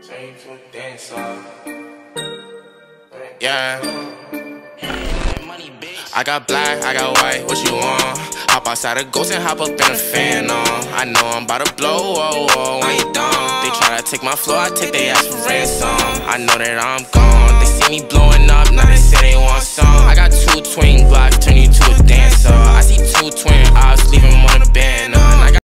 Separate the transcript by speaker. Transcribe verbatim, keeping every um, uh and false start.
Speaker 1: Turn you to a dancer. Yeah. I got black, I got white, what you want? Hop outside a ghost and hop up in a fan on. I know I'm about to blow, whoa, whoa, when you done. They try to take my flow, I take they ass for ransom. I know that I'm gone, they see me blowing up, now they say they want some. I got two twin blocks, turn you to a dancer. I see two twin ops, leave them on a banner.